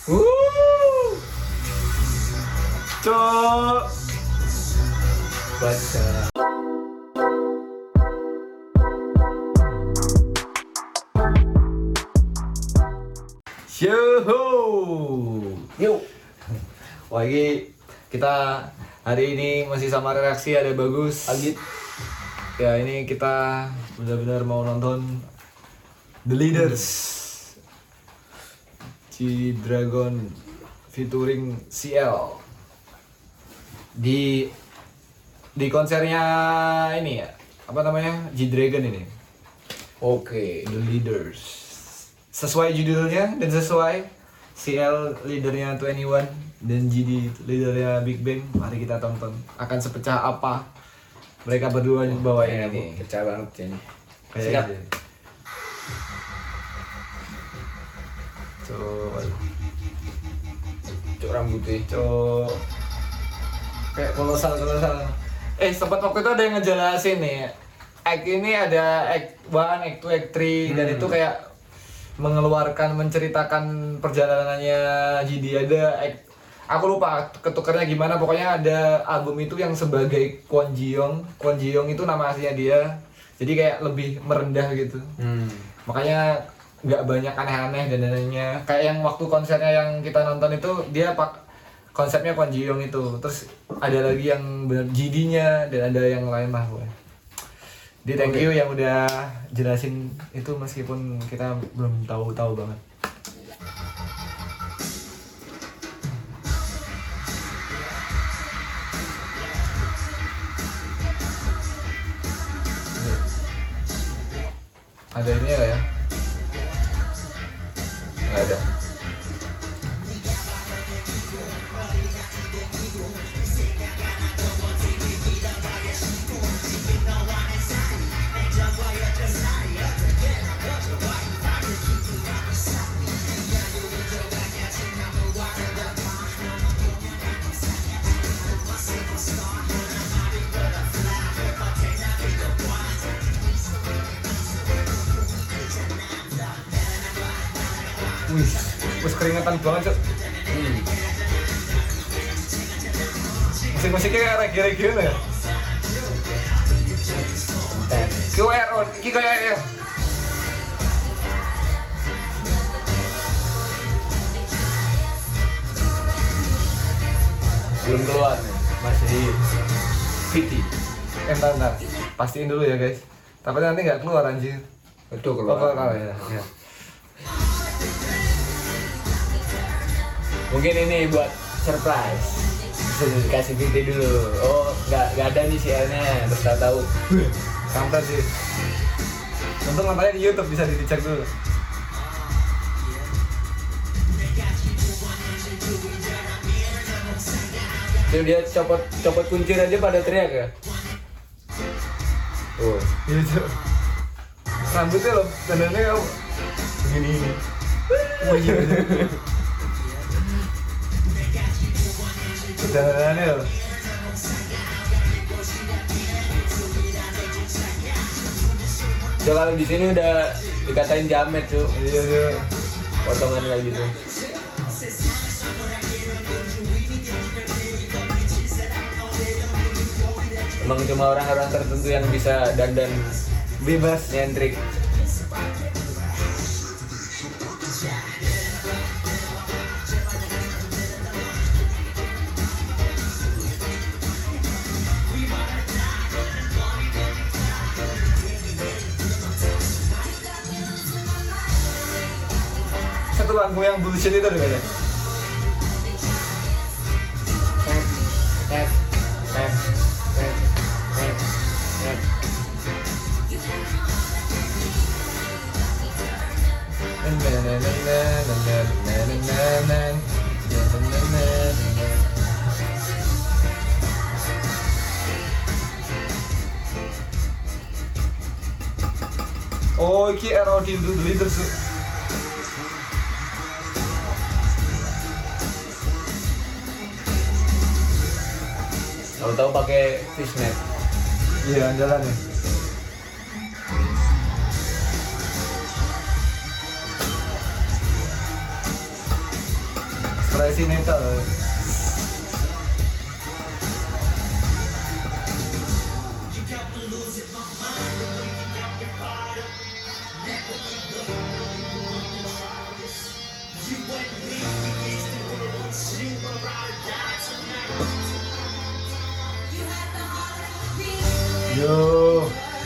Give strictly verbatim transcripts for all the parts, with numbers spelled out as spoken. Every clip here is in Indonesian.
Wuh. Cok. Baca. Yoho. Yuk. Wah, ini kita hari ini masih sama reaksi ada bagus. Agit. Ya, ini kita benar-benar mau nonton The Leaders G-Dragon featuring C L di di konsernya ini ya, apa namanya, G-Dragon ini. Oke. The Leaders sesuai judulnya dan sesuai C L leadernya Twenty One dan G D leadernya Big Bang. Mari kita tonton akan sepecah apa mereka berdua bawa Ya, ini. pecah banget ini. Kayak Siap. gitu. Cok, Cuk rambutnya. cok, kayak kolosal kolosal. Eh, sempat waktu itu ada yang ngejelasin nih, act ini ada act one, act two, act three, dan Hmm. itu kayak mengeluarkan, menceritakan perjalanannya G D. Ada act, aku lupa ketukernya gimana, pokoknya ada album itu yang sebagai Kwon Ji Young. Kwon Ji Young itu nama aslinya dia, jadi kayak lebih merendah gitu. Hmm. Makanya nggak banyak aneh-aneh dan lainnya. Kayak yang waktu konsernya yang kita nonton itu dia pak konsepnya Kwon Ji Young itu. Terus ada lagi yang benar G D-nya dan ada yang lain lah. Boy. Di thank you yang udah jelasin itu meskipun kita belum tahu-tahu banget. Ada ini ya? Nggak ada. Wih, wis keringetan banget, Cuk. Hmm. Musik-musiknya kayak reggae-reggae ya. Ki W R O, ki kayak ya. Belum keluar nih. Masih di City. Eh, entar, entar. Pastiin dulu ya, guys. Tapi nanti nggak keluar anjir. Itu Oh, keluar. keluar ya. Ya. Mungkin ini buat surprise. Dikasih video dulu. Oh, nggak nggak ada nih C L-nya. Terus tahu-tahu. Kampret sih. Untung nontonnya di YouTube, bisa dicek dulu. Tuh dia copot copot kuncir aja pada teriak ya. Oh. Iya, Cuk. Rambutnya loh, dandannya kamu begini ini. Wih, iya. Dandannya loh. So, kalau di sini udah dikatain jamet tuh. Iya, iya. Potongan kayak gitu. Emang cuma orang-orang tertentu yang bisa dandan Bebas. nyentrik. Satu lagu yang bullshit itu ada ya? Net, net, net, net, net. Oh, iki R O D The Leaders. Tahu-tahu pakai fishnet. Iya, andalan ya. versi metal. Yo,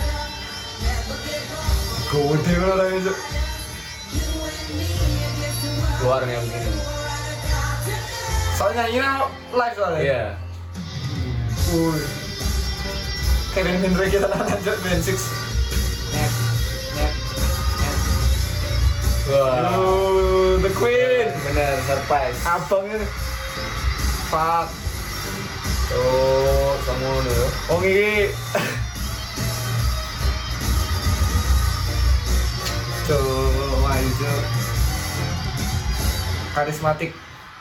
gede banget itu. Keluar nih yang begini. Soalnya ini live soalnya. Iya. Uh. Kevin Hendrick kita nonton band Six. Net, net, net. Wah. Yo, The Queen. Bener, surprise. Abang itu. Fuck. Tuh, kamu dulu. Oh ini. Coba itu. Karismatik.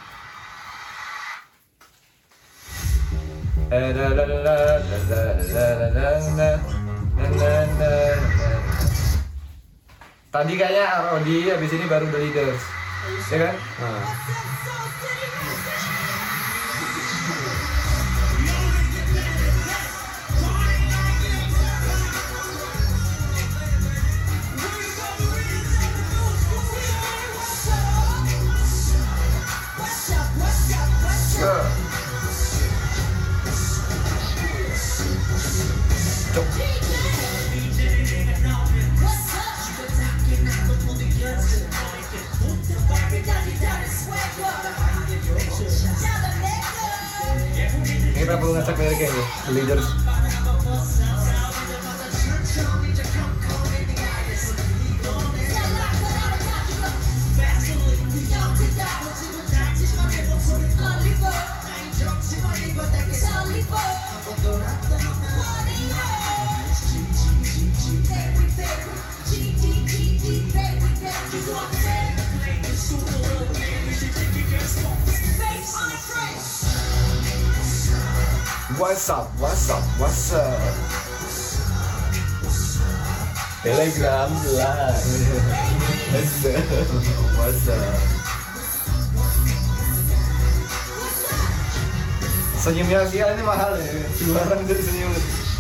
Tadi kayaknya R O D, habis ini baru The Leaders, ya kan? Nah. Cuk. Ini kita perlu ngecek liriknya ya, The Leaders. What's up, what's up, what's up? Telegram jelas. What's up, what's up? Senyumnya Asia ini mahal ya, sembarang jadi senyum.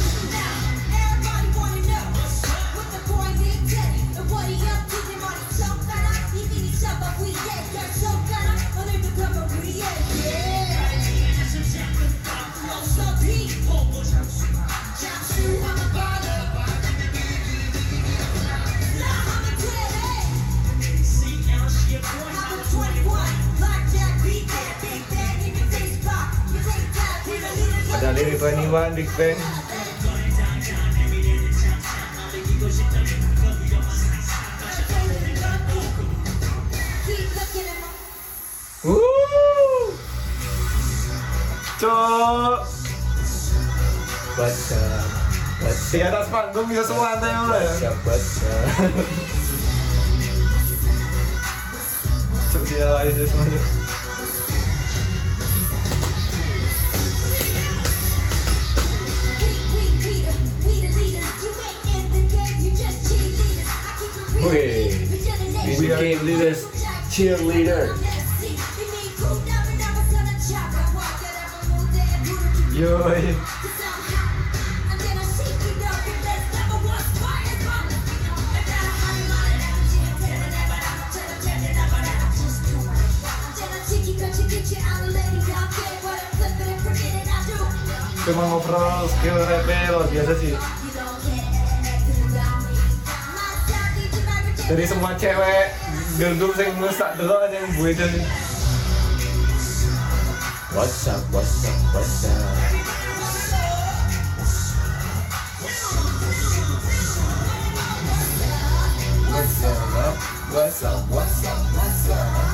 Ada lirik dua puluh satu Big Bang. Wuh, cok. Baca, baca. Di atas panggung bisa semua anteng lah ya. Baca, baca. Cok dia aja semuanya. Wih, we became leaders, cheerleader. Yoi. Cuma ngobrol skill rapnya luar biasa sih. Dari semua cewek gendum sing mesak delok yang gue jadi. What's up, what's up, what's up? What's up, what's up, what's up, what's up?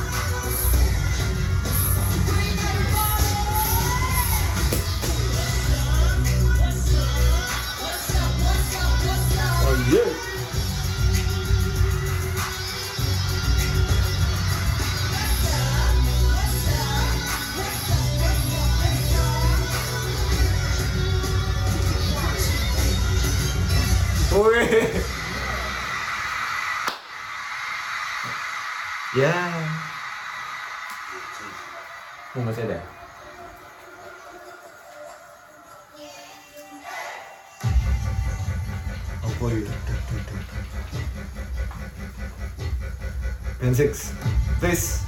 Oh yeah. Wih. Ya. Oh, masih ada. Apa ya? Band six, please.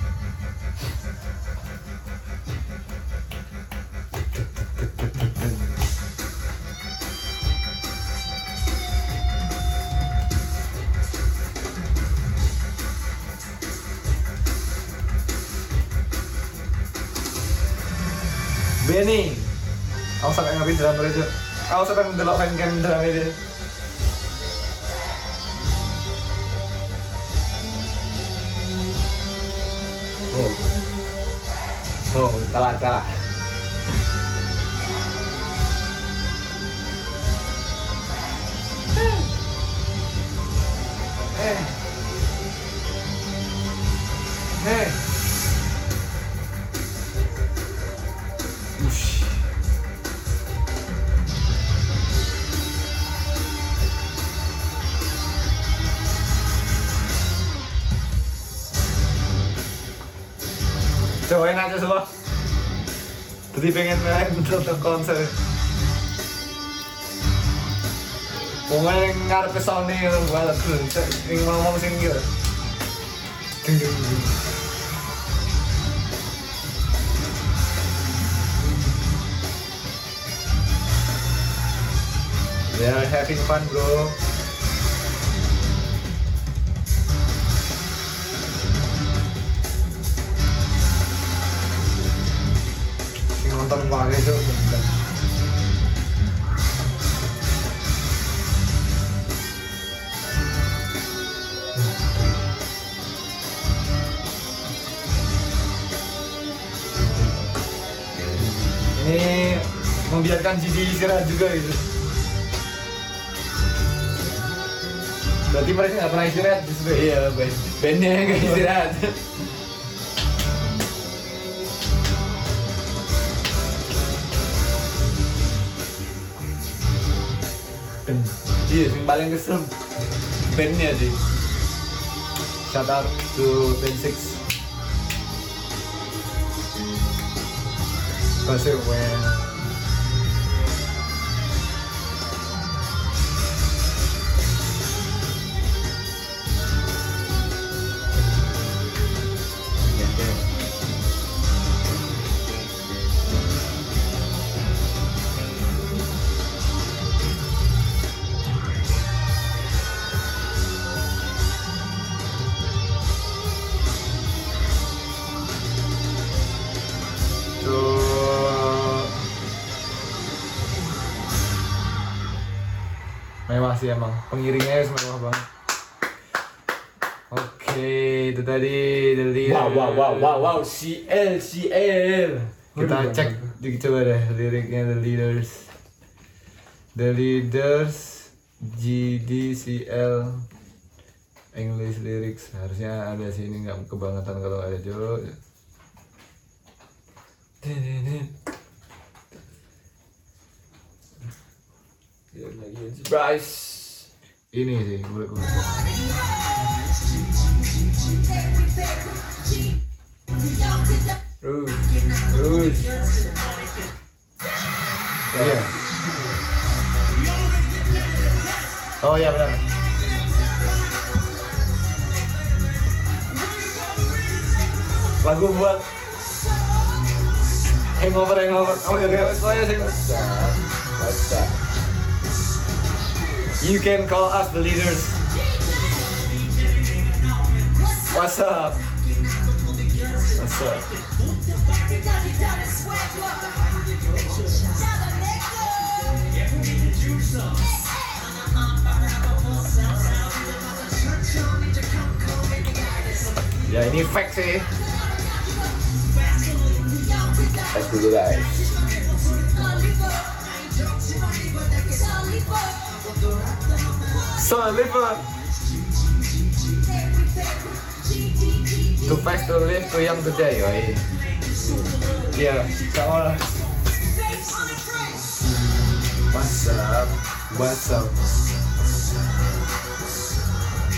Benny, aku sampai ngapain drama aja. Aku sampai ndelok fan-cam drama ini. Oh. Oh, salah, salah. Eh. Eh. Ush. Cobain aja semua. Tadi pengen main nonton konser. Pokoknya yang ngarep ke Sony yang banget tuh, yang ngomong sing gitu. Ding ding ding. They're having fun, bro. Sing nonton wae itu bener. Ini membiarkan G D istirahat juga gitu. Berarti mereka nggak pernah istirahat justru. Iya, band bandnya yang nggak istirahat. Iya, yang paling kesel bandnya sih. Shout out to Band six. Kasih when mewah sih emang, pengiringnya harus mewah banget. Oke, itu tadi dari Wow, wow, wow, wow, wow, C L, C L. kita cek, coba deh liriknya The Leaders. The Leaders, G D C L, English lyrics harusnya ada sih, ini nggak kebangetan kalau ada Jo. Lagi surprise. Ini sih, boleh boleh. Terus, terus. Iya. Oh iya benar. Lagu buat hangover hangover. Oh iya, saya sih. What's up? You can call us the leaders. What's up? What's up? Ya ini fact sih. Tes dulu guys. So live too fast to live, too young to die, yoi. Iya, sama lah. What's up? What's up?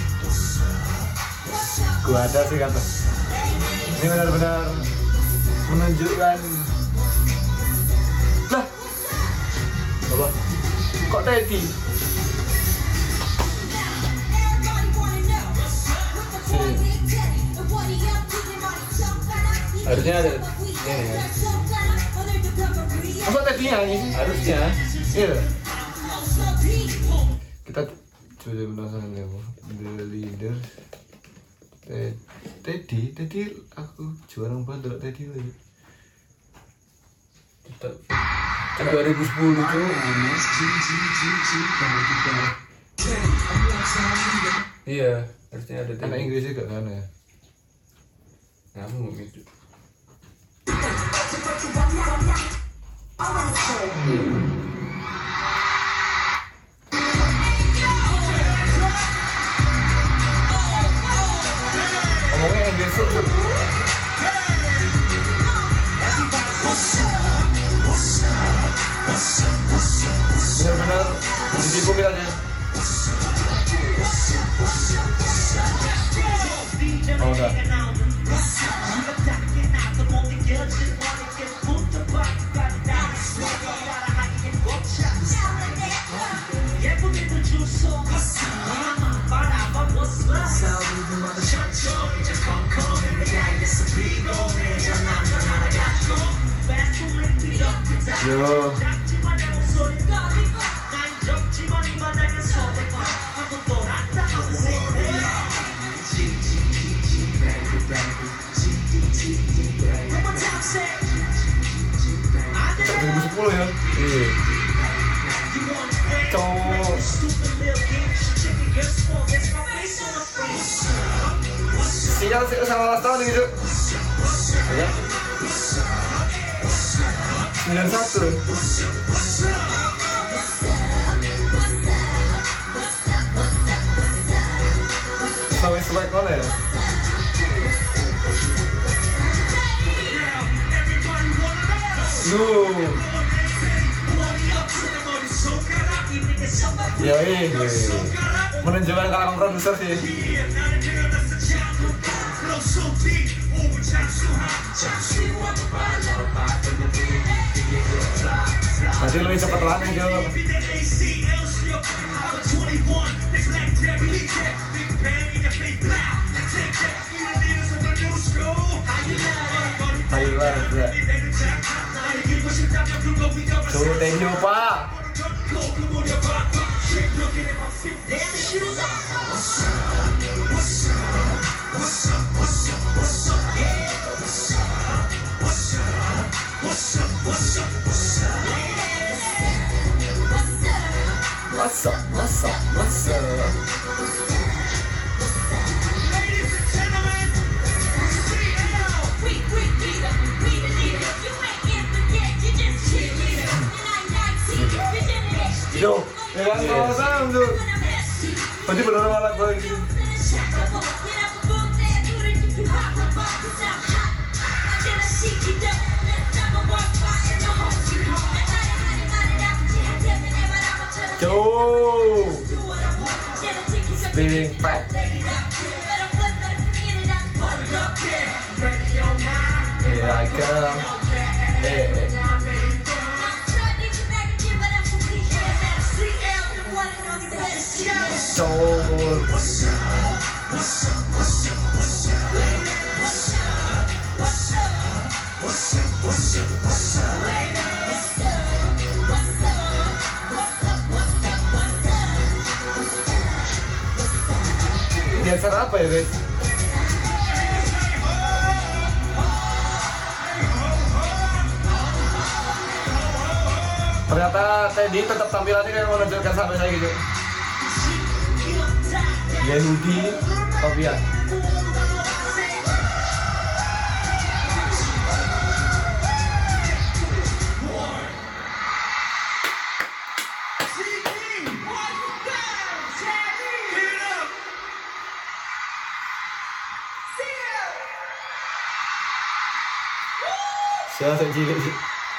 Gua ada sih kata. Ini benar-benar menunjukkan lah Apa? kok Teddy Harusnya ada ini ya. masa Teddy nyanyi Harusnya. iya kita coba penasaran ya Bu. The Leader Ted- Teddy Teddy aku jarang banget delok Teddy lagi Kan dua ribu sepuluh tuh. Iya, harusnya ada anak tadi. Inggrisnya gak kan ya Nah, aku mau gitu. ngomongnya Inggris tuh bener-bener ditipu kita aja oh enggak yo dua ribu sepuluh ya Iya. cowok sinyal sih sama last tahun gitu Ada? sembilan satu sampai sebaik mana ya Duh Yoi menunjukkan kalangan produser sih Tadi lebih cepet lagi Jo Thailand ya Coba thank you pak What's up, what's up, what's up Yo, ya kan sama-sama tuh Tadi bener malah gue gitu Yo Spinning back Here I come Hey, hey. Soul Geser apa ya guys? Ternyata Teddy tetap tampilannya kayak menunjukkan sampai saya gitu Yehudi Tobias Siapa cilik sih?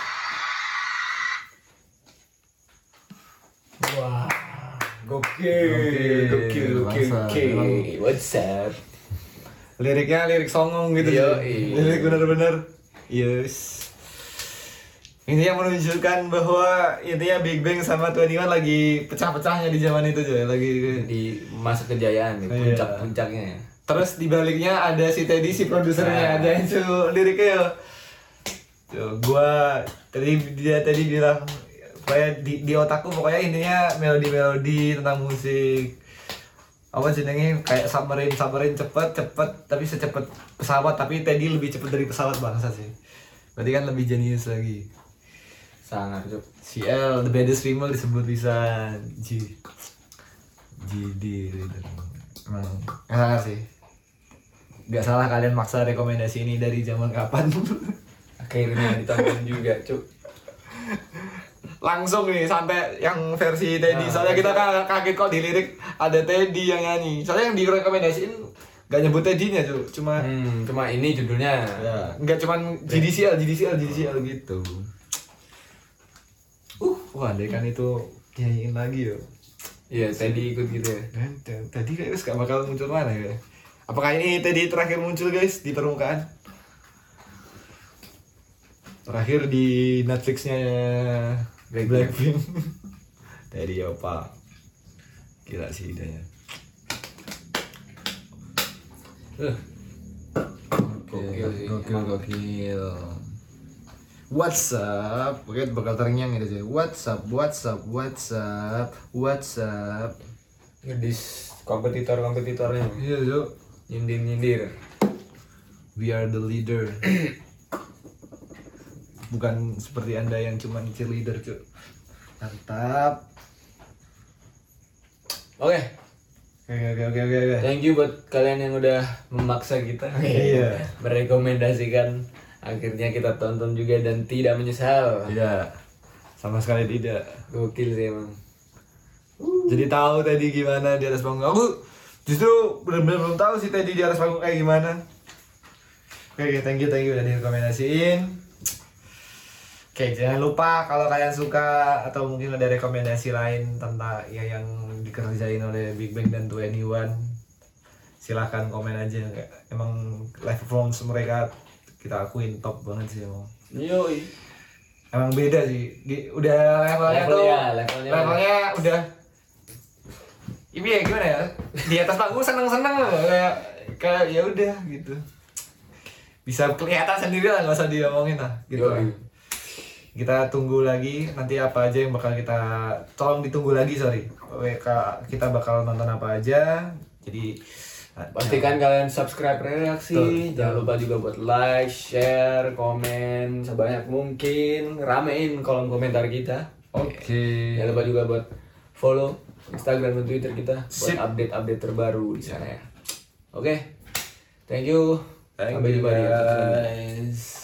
Wah, gokil, gokil, gokil, Masa, gokil. emang. What's up? Liriknya lirik songong gitu Yo, sih. iya. Lirik bener-bener Yes. Ini yang menunjukkan bahwa intinya Big Bang sama Twenty One lagi pecah-pecahnya di zaman itu aja, lagi Di masa kejayaan nih, Iya. puncak-puncaknya. Terus di baliknya ada si Teddy si produsernya, Nah. ada yang tuh liriknya yo. Tuh, gua tadi dia tadi bilang pokoknya di, di otakku pokoknya intinya melodi-melodi tentang musik. Apa jenenge kayak submarine submarine cepet cepet tapi secepat pesawat, tapi Teddy lebih cepet dari pesawat bangsa sih. Berarti kan lebih jenius lagi. Sangat Cuk. C L the baddest female disebut bisa G G D emang enak sih. Gak salah kalian maksa rekomendasi ini dari zaman kapan. Akhirnya ditonton juga Cuk. Langsung nih sampai yang versi Teddy. Nah, Soalnya kita ka- kaget kok di lirik ada Teddy yang nyanyi. Soalnya yang direkomendasiin gak nyebut Teddy-nya tuh, cuma Hmm, cuma ini judulnya. ya, nggak cuman G D C L, G D C L, G D C L gitu. Uh, wah, andai kan itu nyanyiin lagi yo. Iya, Teddy ikut gitu ya. Kan t- tadi kayaknya gak bakal muncul mana ya? Apakah ini tadi terakhir muncul guys di permukaan? Terakhir di Netflixnya Blackpink. Blackpink. Tadi apa? Gila sih idenya. Uh. Gokil sih. Gokil, gokil. What's up? Oke, bakal terngiang gitu sih. What's up? What's up? What's up? What's up? Ngedis kompetitor-kompetitornya. Iya, Zo. Nyindir-nyindir. We are the leader. Bukan seperti Anda yang cuman cheerleader, cuy. Mantap. Oke, Oke, oke, oke, oke, oke. thank you buat kalian yang udah memaksa kita. Iya. Merekomendasikan, akhirnya kita tonton juga dan tidak menyesal. Tidak. Sama sekali tidak. Gokil sih emang. Jadi tahu tadi gimana di atas panggung. Aku justru benar-benar belum tahu sih tadi di atas panggung kayak gimana. Oke, oke, thank you, thank you udah direkomendasiin. Oke, jangan lupa kalau kalian suka atau mungkin ada rekomendasi lain tentang ya yang dikerjain oleh Big Bang dan Twenty One, silahkan komen aja. Emang live performance mereka kita akuin top banget sih emang. Yoi. Emang beda sih. Di, udah levelnya, tuh Levelnya, levelnya. levelnya udah ini ya gimana ya? Di atas panggung seneng-seneng loh, kayak kayak ya udah gitu. Bisa kelihatan sendiri lah, nggak usah diomongin lah gitu. Yoi. Lah. Kita tunggu lagi nanti apa aja yang bakal kita tolong ditunggu lagi sorry. Oke, Kak, kita bakal nonton apa aja. Jadi Pastikan kalian subscribe reaksi. Betul, Jangan betul. lupa juga buat like, share, komen sebanyak mungkin. Ramein kolom komentar kita. Oke. Jangan lupa juga buat follow Instagram dan Twitter kita buat Sip. update-update terbaru di sana ya. Oke. Thank you. Thank Sampai you jumpa di episode selanjutnya. guys.